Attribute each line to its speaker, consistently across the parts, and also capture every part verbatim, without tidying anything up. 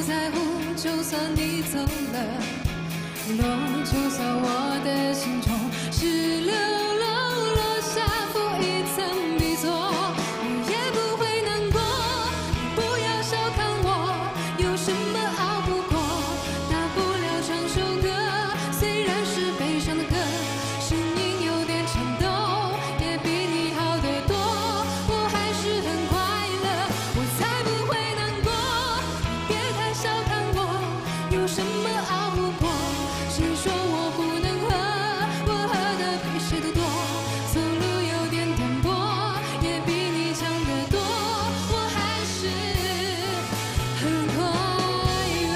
Speaker 1: 在乎，就算你走了，落，就算我的心中是流漏，落下负一层地座，我也不会难过。不要小看我，有什么熬不过？大不了唱首歌，虽然是悲伤的歌，声音有点颤抖，也比你好得多。我还是很快乐，我才不会难过。别太小看我，有什么熬不过？谁说我不能喝？我喝的比谁都多，走路有点颠簸，也比你强得多。我还是很快乐。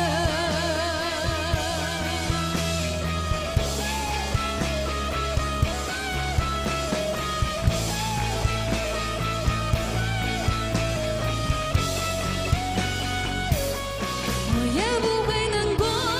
Speaker 1: 我也不会难过。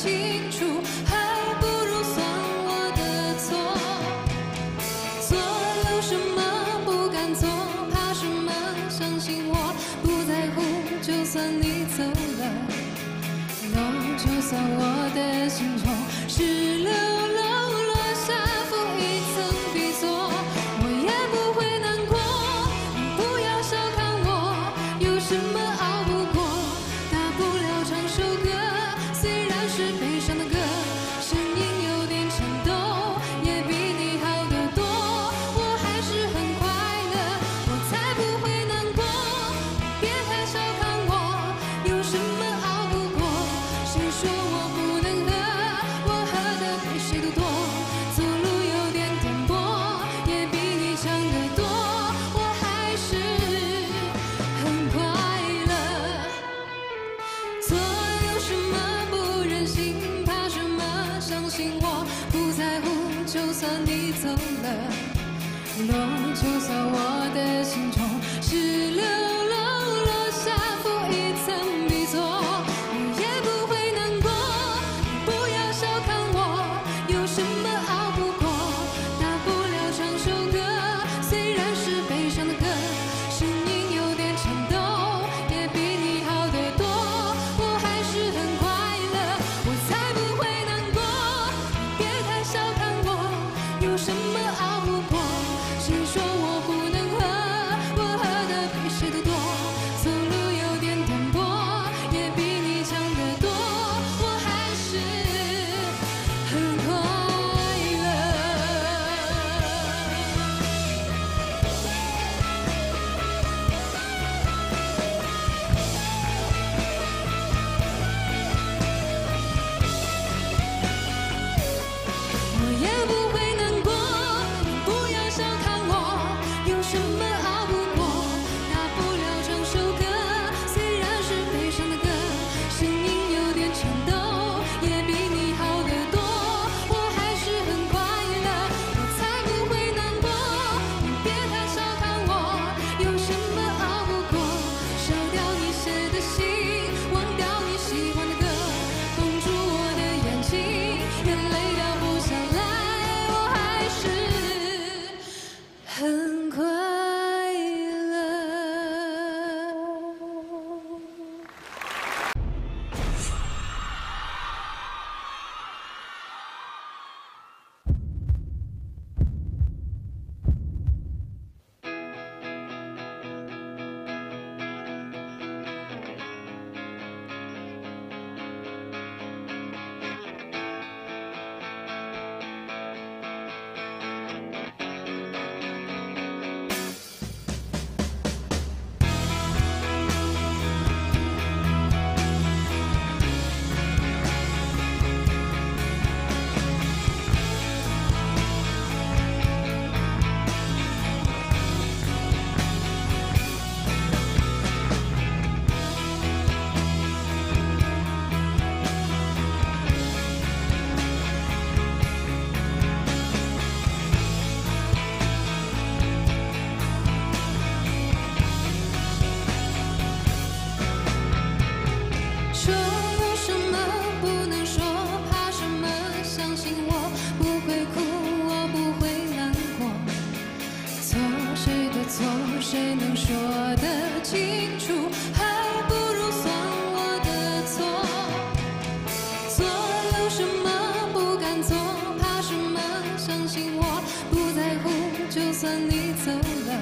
Speaker 1: 清楚，还不如算我的错。做有什么不敢做，怕什么？相信我，不在乎，就算你走了，no， 就算我的心中是流漏落下负一层皮座，我也不会难过。你不要小看我，有什么熬不过？大不了唱首歌，虽然是悲伤的歌，声音有点颤抖，也比你好得多。我还是很快乐，我才不会难过。别太小看我，有什么熬不过？谁说我不能喝？我喝的比谁都多。走路有点颠簸，也比你强得多。我还是很快乐。做有什么不忍心？怕什么？相信我，不在乎，就算你走了，no， 就算我的心中是流漏落下负一层皮座，我也不会难过。你不要小看我，有什么熬不过？大不了唱首歌，虽然是悲伤的歌，声音有点颤抖，也比你好得多。我还是很快乐，我才不会难过。别太小看我，有什么熬不过？谁说我不能喝？我喝的比谁都多。走路有点颠簸，也比你强得多。我还是很快乐。我也不会难过，你不要小看我，有什么熬不过？大不了唱首歌，虽然是悲伤的歌，声音有点颤抖，也比你好得多。我还是很快乐，我才不会难过。你别太小看我，有什么熬不过？烧掉你写的信，忘掉你喜欢的歌，封住我的眼睛，眼泪掉不下来，我还是很快乐。说有什么不能说，怕什么？相信我，不会哭，我不会难过。错谁的错，谁能说得清楚？还不如算我的错。做有什么不敢做，怕什么？相信我，不在乎，就算你走了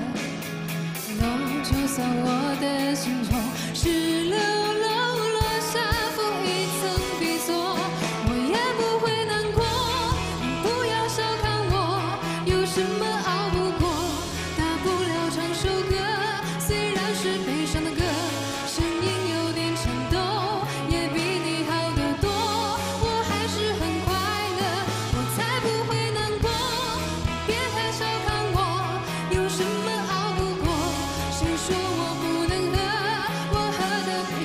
Speaker 1: ，no， 就算我的心中是流漏落下负一层皮座，我也不会难过。你不要小看我，有什么熬不过？大不了唱首歌，虽然是悲伤的歌，声音有点颤抖，也比你好得多。我还是很快乐，我才不会难过。别太小看我，有什么熬不过？谁说我不能喝？我喝的比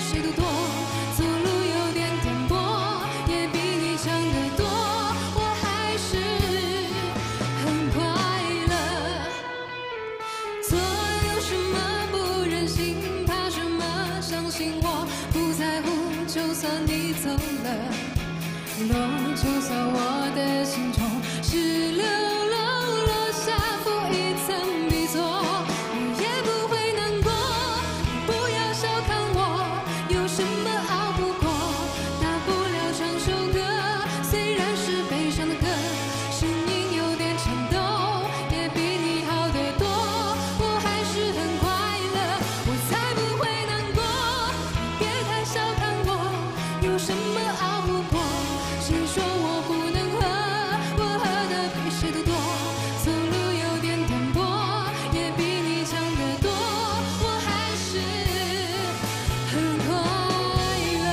Speaker 1: 落就在我的心中，是流漏落下负一层笔作，我也不会难过。不要小看我，有什么熬不过？大不了唱首歌，虽然是悲伤的歌，声音有点颤抖，也比你好得多。我还是很快乐，我才不会难过。别太小看我，有什么熬不过？谁说我不能喝？我喝的比谁都多。走路有点颠簸，也比你强得多。我还是很快乐。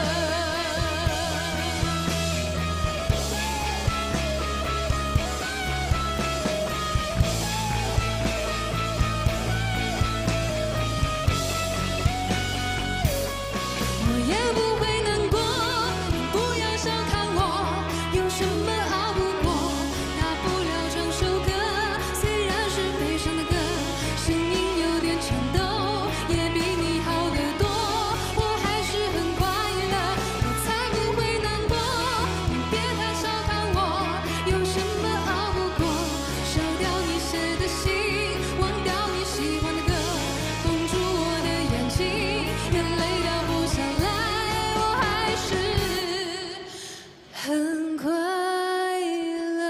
Speaker 1: 我也不会难过，不要小看我，有什么熬不过？大不了唱首歌，虽然是悲伤的歌，声音有点颤抖，也比你好得多。我还是很快乐，我才不会难过。你别太小看我，有什么熬不过？烧掉你写的信，忘掉你喜欢的歌，封住我的眼睛，眼泪掉不下来，我还是很快乐。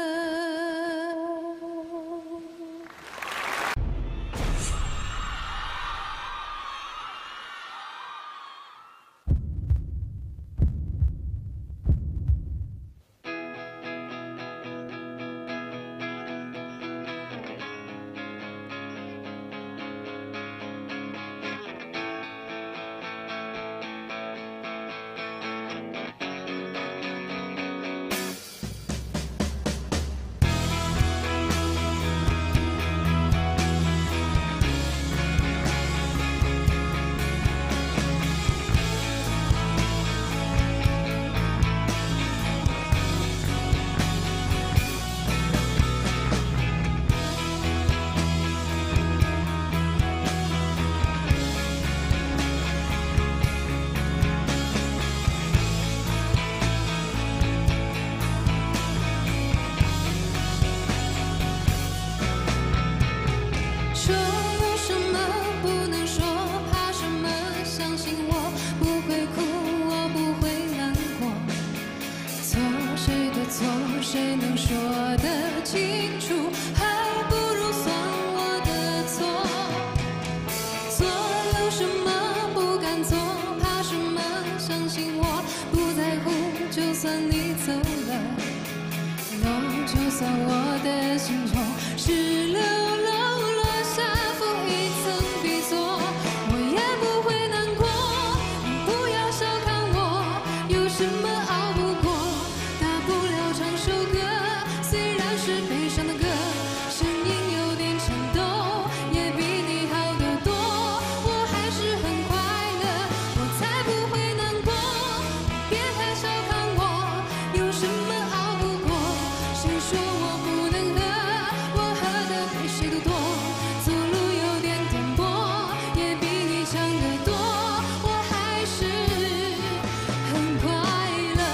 Speaker 1: 说有什么不能说，怕什么？相信我不会哭，我不会难过。错谁的错，谁能说得清楚？还不如算我的错。做有什么不敢做，怕什么？相信我不在乎，就算你走了，落就在我的心中，是流漏落下负一层笔作，我也不会难过。不要小看我，有什么熬不过？大不了唱首歌，虽然是悲伤的歌，声音有点颤抖，也比你好得多。我还是很快乐，我才不会难过。别太小看我，有什么熬不过？谁说我不能喝？我喝的比谁都多。走路有点颠簸，也比你强得多。我还是很快乐。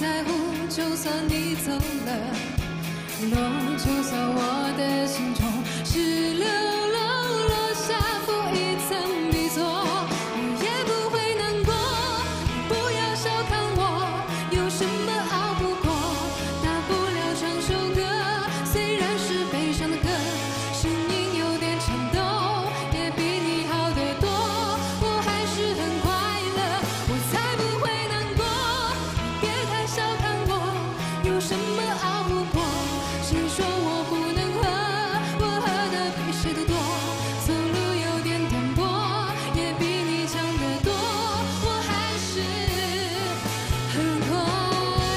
Speaker 1: 在乎，就算你走了，落就算我的心中是流漏，落下负一层地座，我也不会难过。不要小看我，有什么熬不过？大不了唱首歌，虽然是悲伤的歌，声音有点颤抖，也比你好得多。我还是很快乐，我才不会难过。别太小看我，有什么熬不过？谁说我不能喝？我喝的比谁都多，走路有点颠簸，也比你强得多。我还是很快乐。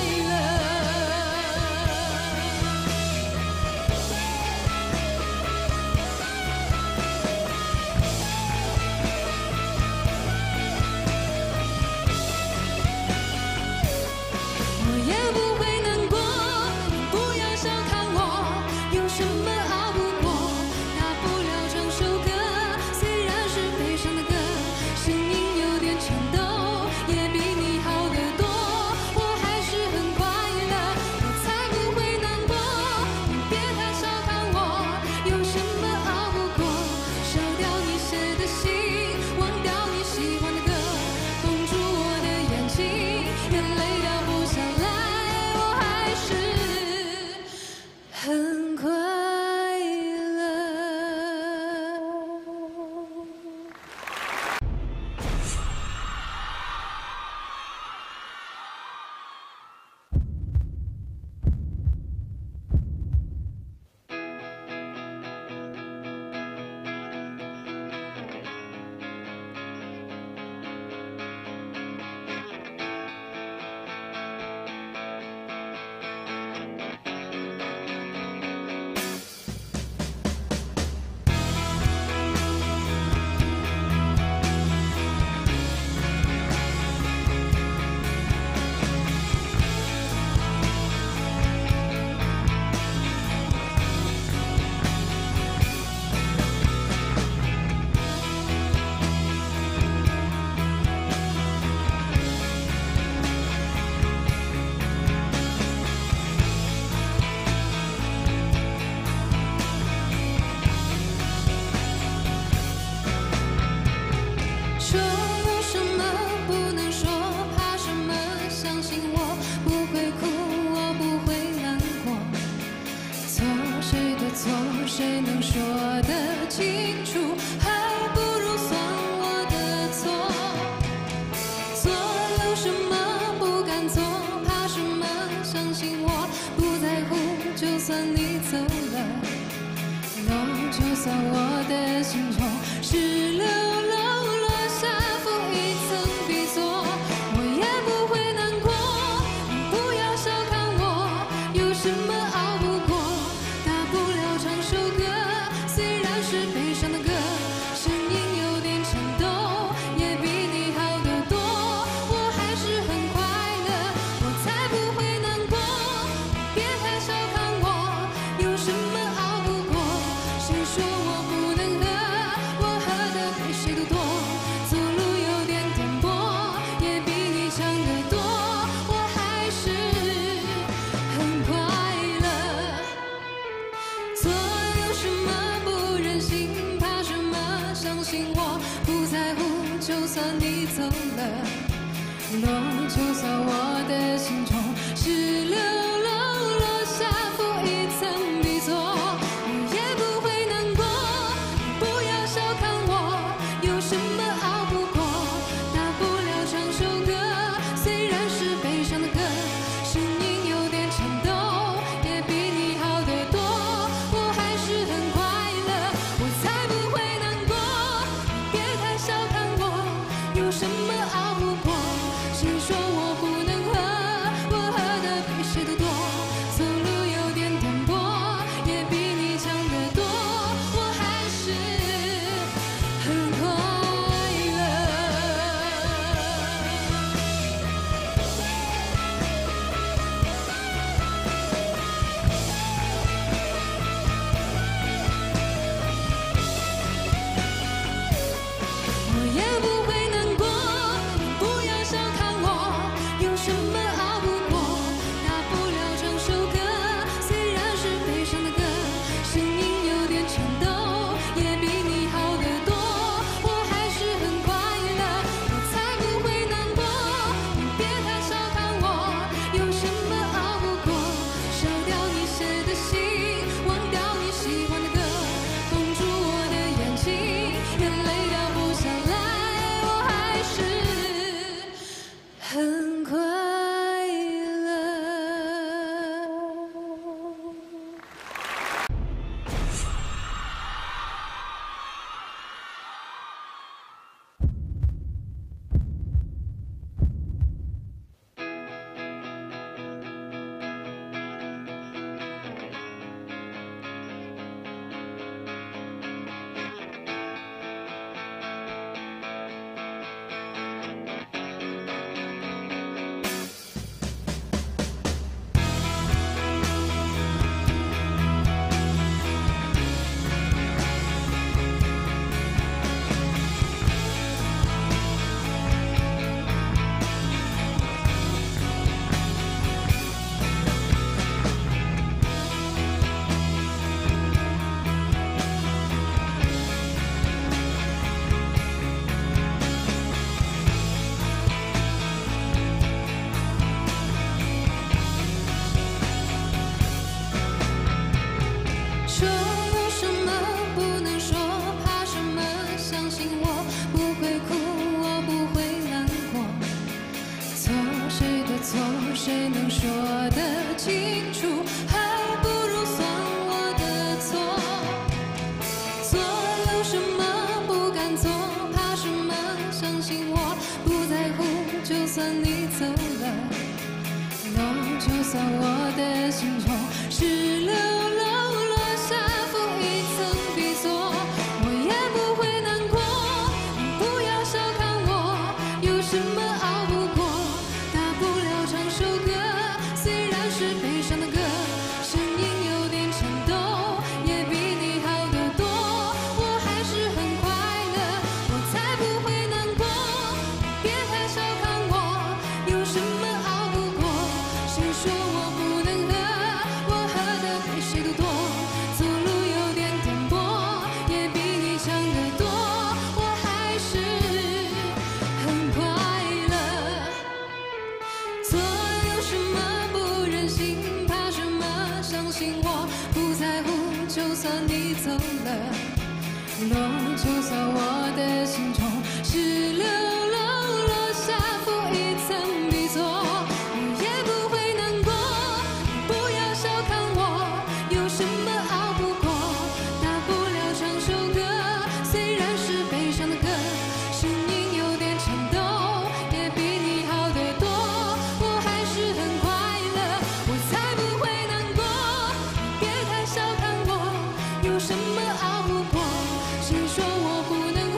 Speaker 1: 谁能说得清楚？还不如算我的错。做有什么不敢做？怕什么？相信我，不在乎。就算你走了，no， 就算我的心中是流漏落下负一层皮座，我也不会难过。你不要小看我，有什么熬不过？大不了唱首歌，虽然是悲伤的歌，声音有点颤抖，也比你好得多。我还是很快乐，我才不会难过。别太小看我，有什么熬不过？谁说我不能喝？我喝的比谁都多。走路有点颠簸，也比你强得多。我还是很快乐。做有什么不忍心？怕什么？相信我，不在乎。就算你走了，落，就算我的心中是流漏落下负一层皮座，我也不会难过。你不要小看我，有什么熬不过？大不了唱首歌，虽然是悲伤的歌，声音有点颤抖，也比你好得多。我还是很快乐，我才不会难过。别太小看我，有什么熬不过？谁说我不能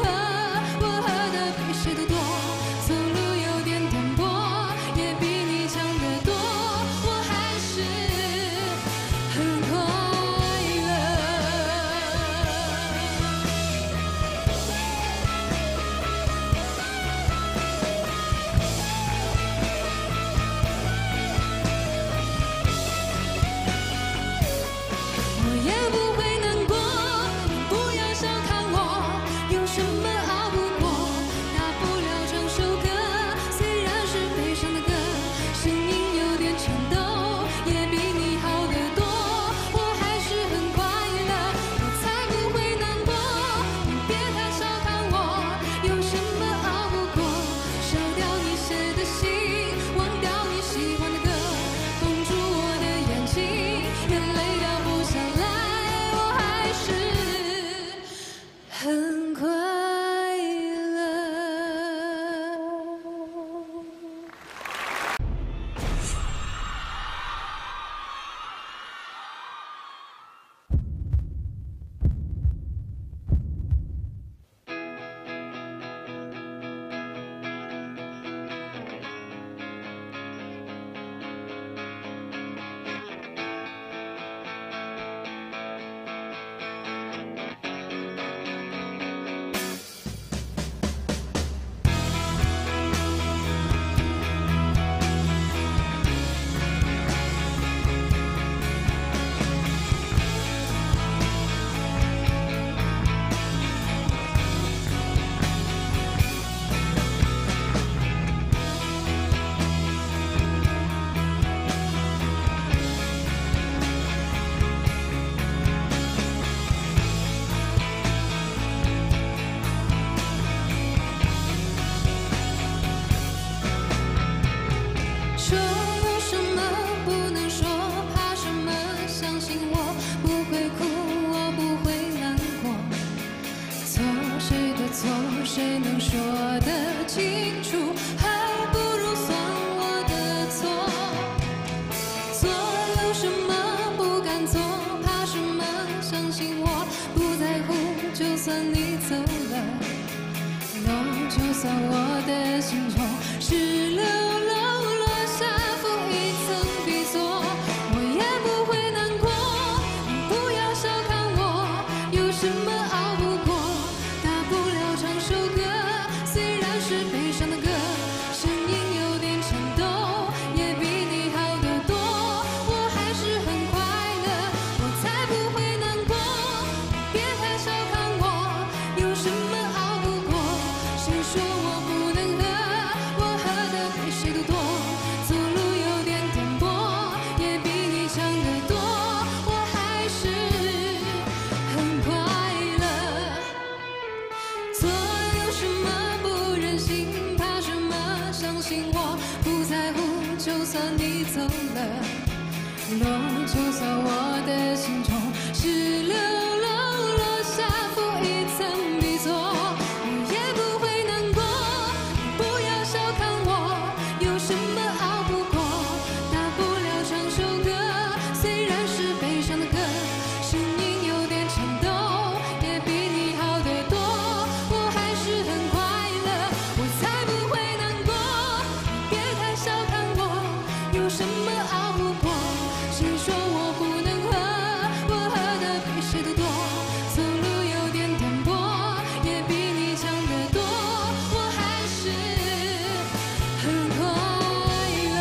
Speaker 1: 就算你走了，落就算我的心中是流漏落下负一层笔作，我也不会难过。你不要小看我，有什么熬不过？大不了唱首歌，虽然是悲伤的歌，声音有点颤抖，也比你好得多。我还是很快乐，我才不会难过。你别太小看我，有什么熬不过？谁说我不能喝？我喝的比谁都多，走路有点颠簸，也比你强得多。我还是很快乐。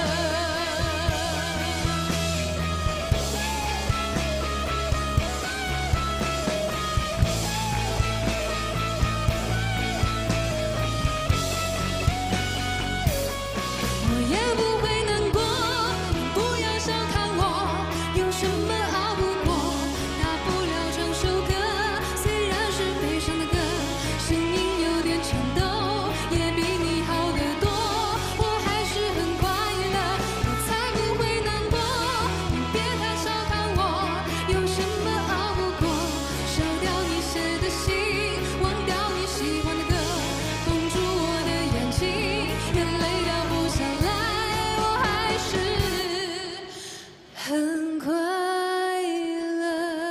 Speaker 1: 我也不会难过，你不要小看我，有什么熬不过？大不了唱首歌，虽然是悲伤的歌，声音有点颤抖，也比你好得多。我还是很快乐，我才不会难过。你别太小看我，有什么熬不过？烧掉你写的信，忘掉你喜欢的歌，封住我的眼睛，眼泪掉不下来，我还是很快乐。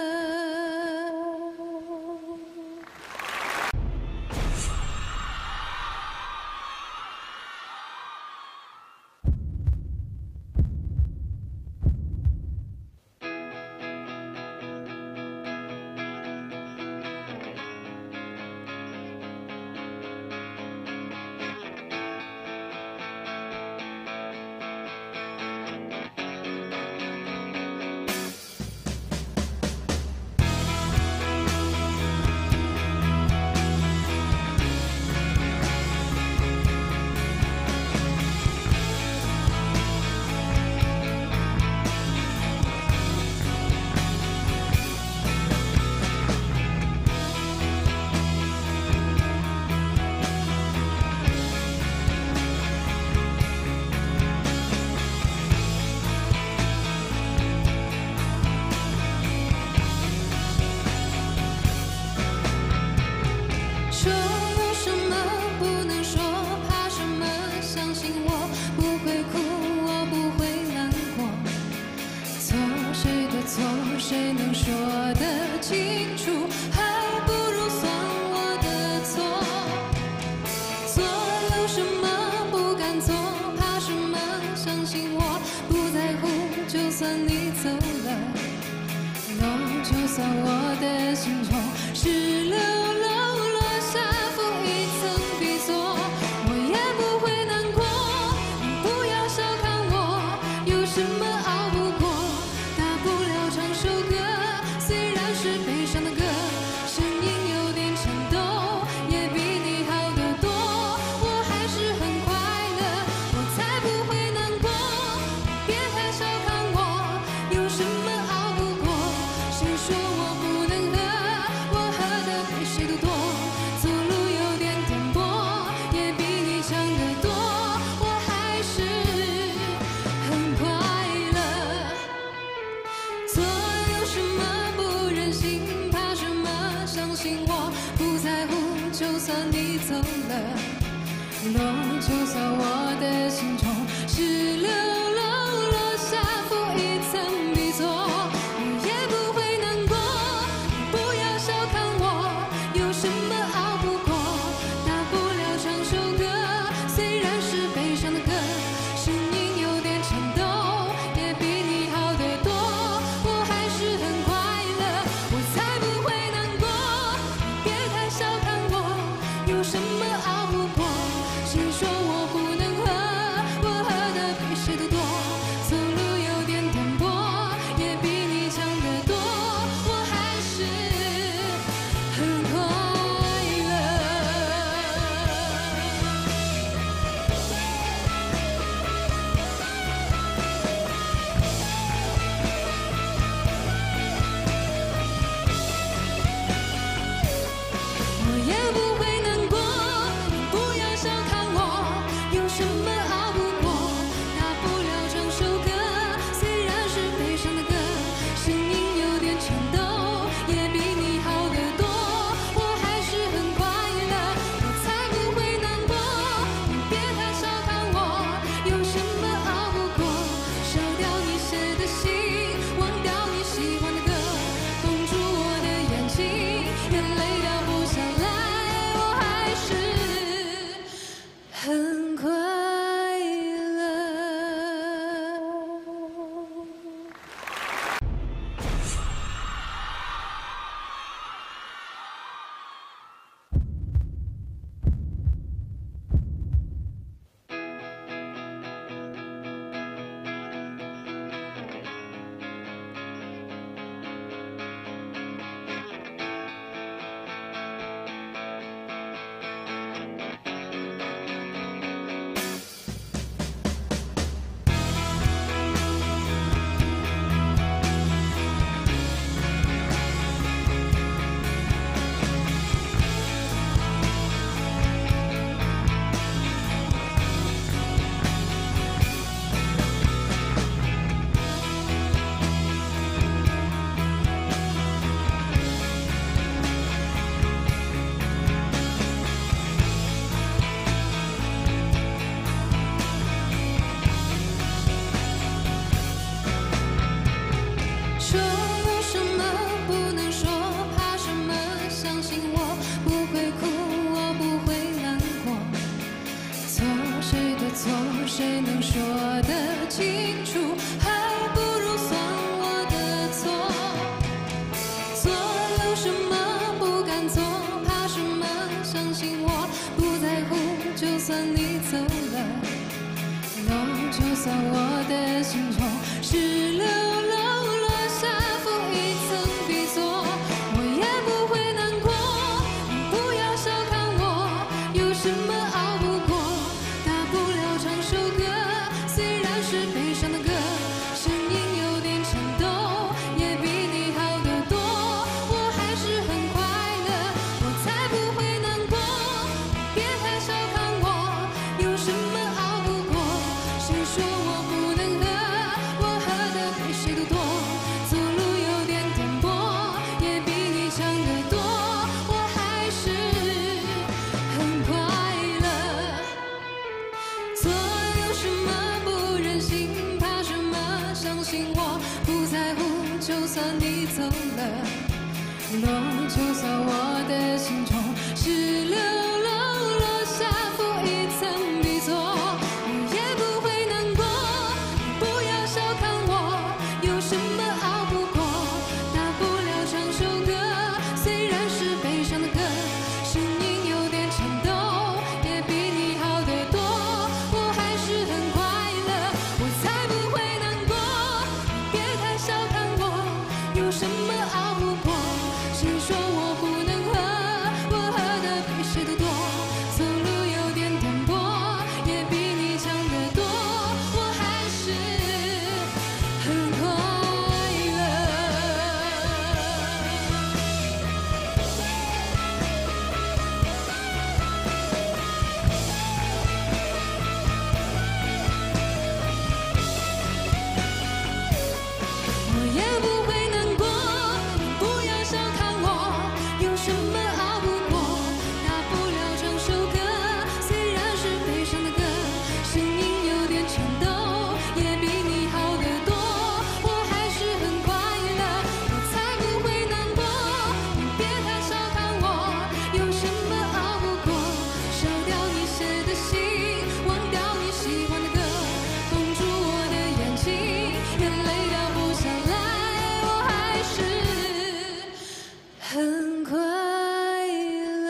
Speaker 1: 说有什么不能说，怕什么？相信我不会哭，我不会难过。错谁的错，谁能说得清楚？还不如算我的错。做有什么不敢做，怕什么？相信我不在乎，就算你走了，落就算我的心中是流漏落下负一层笔作，我也不会难过。你不要小看我，有什么熬不过？大不了唱首歌，虽然是悲伤的歌，声音有点颤抖，也比你好得多。我还是很快乐，我才不会难过。别太小看我，有什么熬不过？谁说我不我的心中，石榴楼落下负一层皮座，我也不会难过。你不要小看我，有什么熬不过？大不了唱首歌，虽然是悲伤的歌，声音有点颤抖，也比你好得多。我还是很快乐，我才不会难过。别太小看我，有什么熬不过？谁说我不能喝？我喝的比谁都多。走路有点颠簸，也比你强得多。我还是很快乐。做有什么不忍心，怕什么？相信我，不在乎，就算你走了，落就算我的心中，石榴楼落下负一层皮座，我也不会难过。你不要小看我，有什么熬不过？大不了唱首歌，虽然是悲伤的歌，声音有点颤抖，也比你好得多。我还是很快乐，我才不会难过。别太小看我，有什么熬不过？谁说我不能喝？我喝的比谁都多。走路有点颠簸，也比你强得多。我还是很快乐。我也不会难过，你不要小看我，有什么熬不过？大不了唱首歌，虽然是悲伤的歌，声音有点颤抖，也比你好得多。我还是很快乐，我才不会难过。你别太小看我，有什么熬不过？烧掉你写的信，忘掉你喜欢的歌，封住我的眼睛，眼泪掉不下来，我还是很快乐。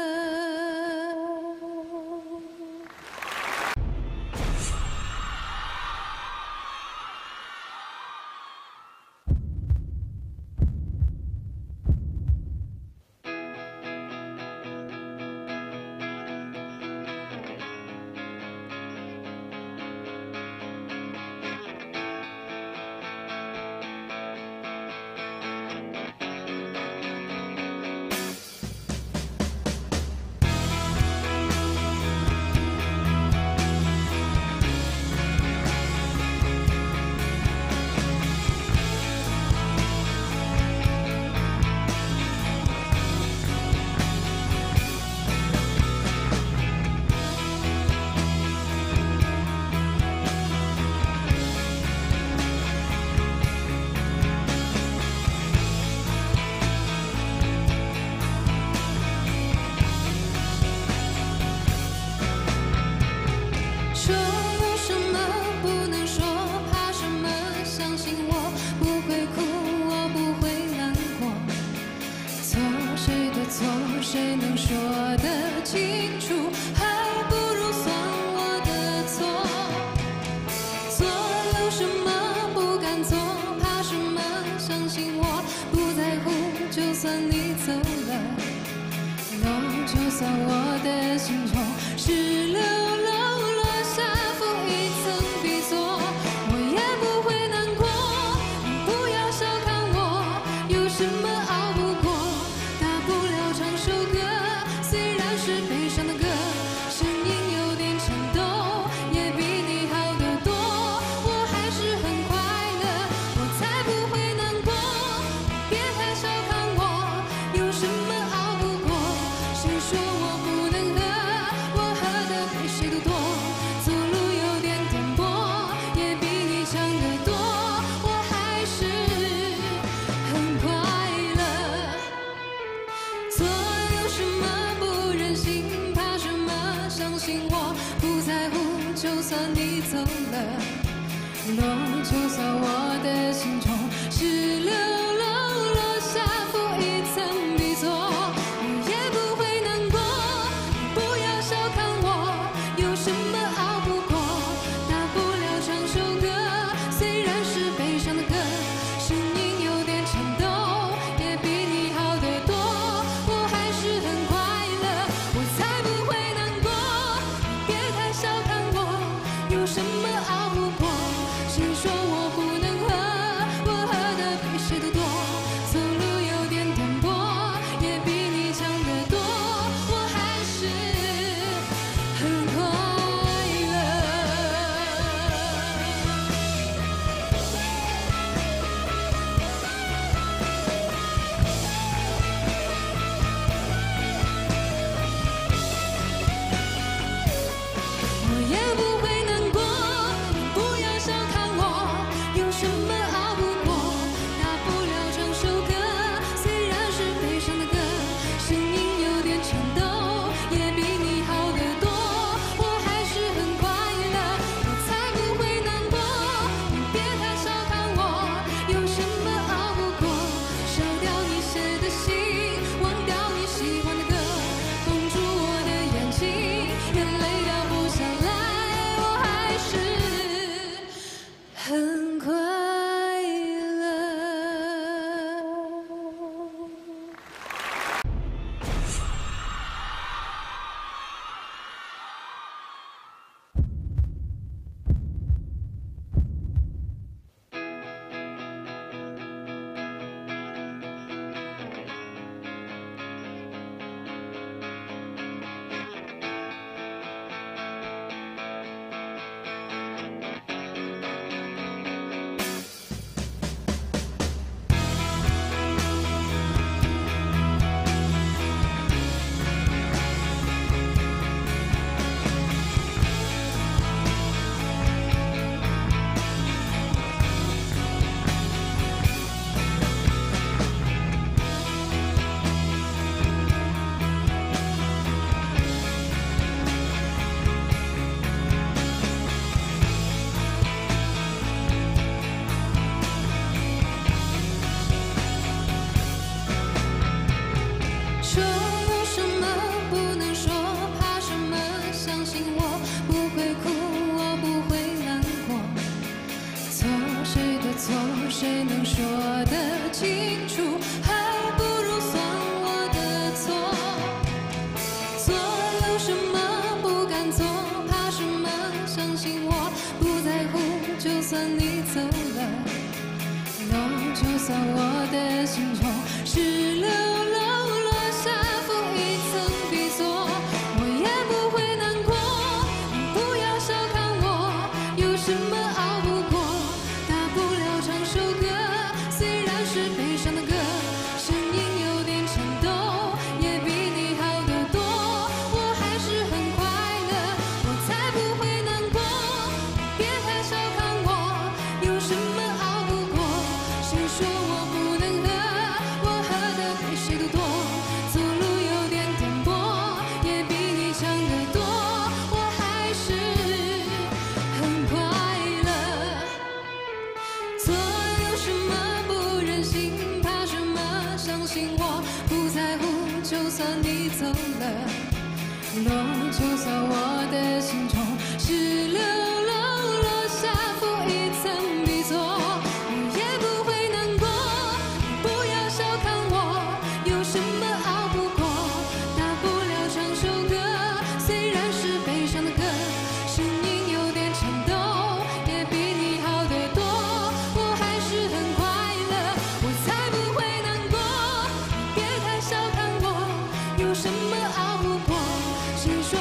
Speaker 1: 说有什么不能说，怕什么？相信我，不会哭，我不会难过。错谁的错，谁能说得清楚？还不如算我的错。做有什么不敢做，怕什么？相信我，不在乎，就算你走了，落就算我的心中，石榴楼落下负一层皮座，我也不会难过。你不要小看我，有什么熬不过？大不了唱首歌，虽然是悲伤的歌，声音有点颤抖，也比你好得多。我还是很快乐，我才不会难过。别太小看我，有什么熬不过？谁说我不能喝？我喝的比谁都多。走路有点颠簸，也比你强得多。我还是很快乐。做有什么不忍心，怕什么？相信我，不在乎，就算你走了，落就算我的心中，石榴楼落下负一层皮座，我也不会难过。你不要小看我，有什么熬不过？大不了唱首很快乐。谁能说得清楚？还不如算我的错。做有什么不敢做？怕什么？相信我，不在乎。就算你走了，no， 就算我的心中是流漏落下负一层皮索，我也不会难过。你不要小看我，有什么熬不过？大不了唱首歌，虽然是悲伤的歌，声音有点颤抖，也比你好得多。我还是很快乐，我才不会难过。别太小看我，有什么熬不过？谁说我不能喝？我喝的比谁都多。走路有点颠簸，也比你强得多。我还是很快乐。做有什么不忍心？怕什么？相信我，不在乎。就算你走了，落，就算我的心中是流漏落下负一层皮索，我也不会难过。你不要小看我，有什么熬不过？大不了唱首歌，虽然是悲伤的歌，声音有点颤抖，也比你好得多。我还是很快乐，我才不会难过。别太小看我，有什么熬不过？谁说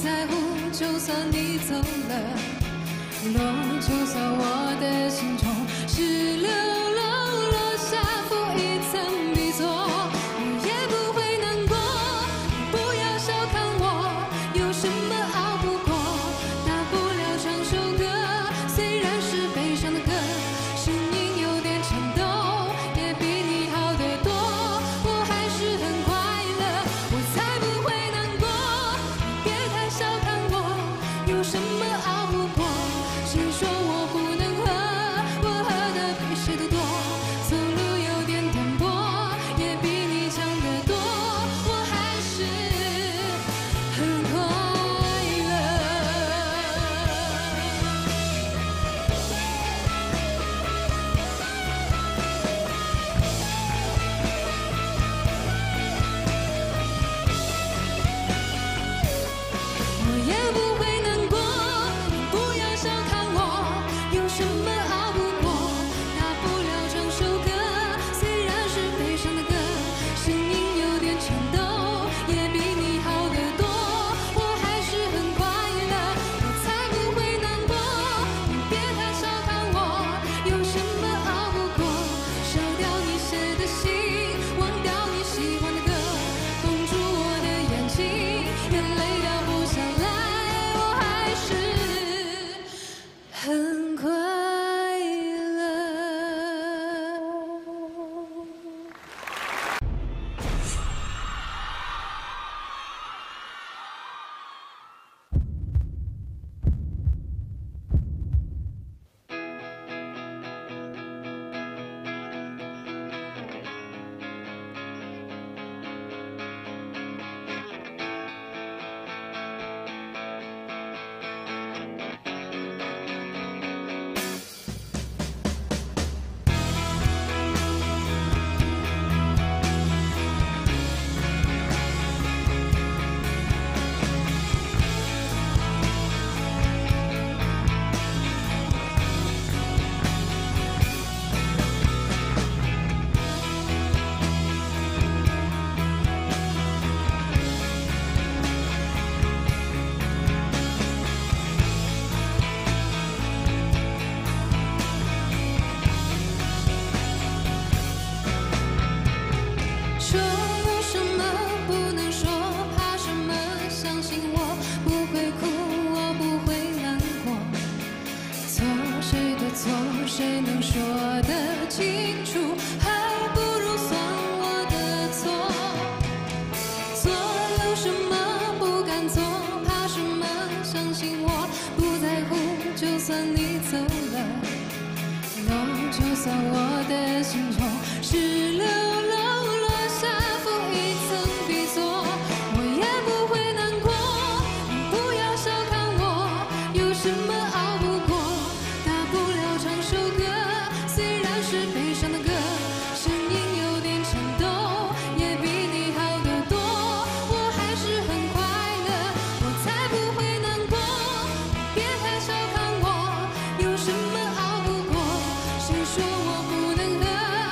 Speaker 1: 在乎，就算你走了，若就算我的心中是流漏落下负一层底座，我也不会难过。不要小看我，有什么熬不过？大不了唱首歌，虽然是悲伤的歌，声音有点颤抖，也比你好得多。我还是很快乐，我才不会难过。别太小看我，有什么熬不过？谁说我不能喝？我喝的比谁都多。走路有点颠簸，也比你强得多。我还是很快乐。我也不会难过，不要小看我，有什么熬不过？大不了唱首歌，虽然是悲伤的歌，声音有点颤抖，也比你好得多。我还是很快乐，我才不会难过。你别太小看我，有什么熬不过？烧掉你写的信，忘掉你喜欢的歌，封住我的眼睛，眼泪掉不下来，我还是很快乐。说有什么不能说，怕什么？相信我不会哭，我不会难过。错谁的错，谁能说得清楚？还不如算我的错。做有什么不敢做，怕什么？相信我不在乎，就算你走了，若就算我的心中是流漏落下负一层底座，我也不会难过。不要小看我，有什么熬不过？大不了唱首歌，虽然是悲伤的歌，声音有点颤抖，也比你好得多。我还是很快乐，我才不会难过。别太小看我，有什么熬不过？谁说我不能喝？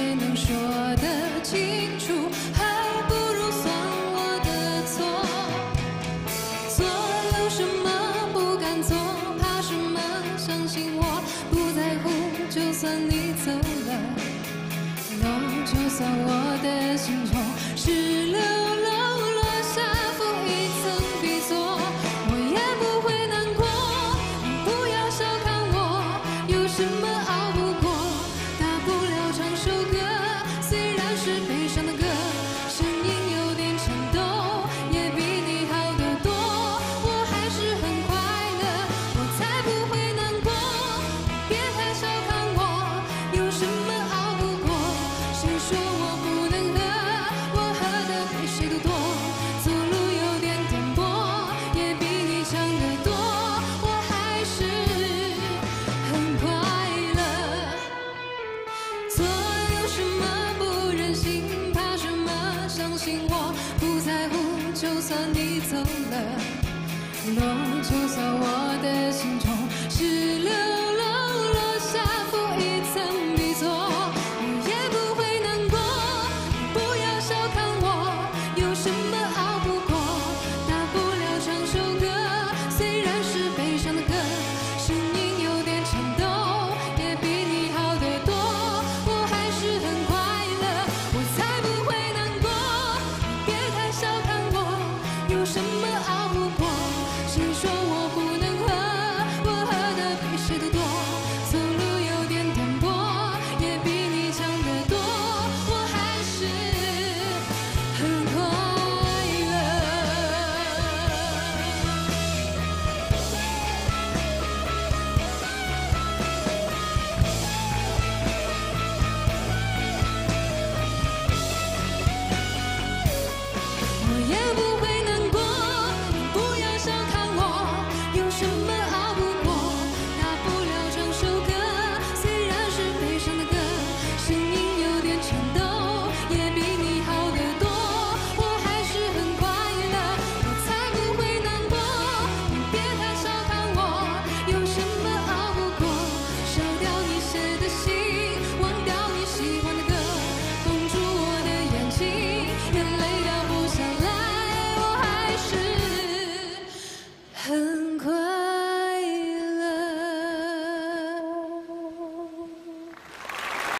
Speaker 1: 谁能说得清楚？还不如算我的错。做有什么不敢做？怕什么？相信我，不在乎。就算你走了，no， 就算我的心中是流浪落下负一层皮座，我也不会难过。你不要小看我，有什么熬不过？大不了唱首歌，虽然是悲伤的歌，声音有点颤抖，也比你好得多。我还是很快乐，我才不会难过。别太小看我，有什么熬不过？谁说我不能喝？我喝的比谁都多。走路有点颠簸，也比你强得多。我还是很快乐。做有什么不忍心？怕什么？相信我，不在乎。就算你走了，no， 就算我的心中是流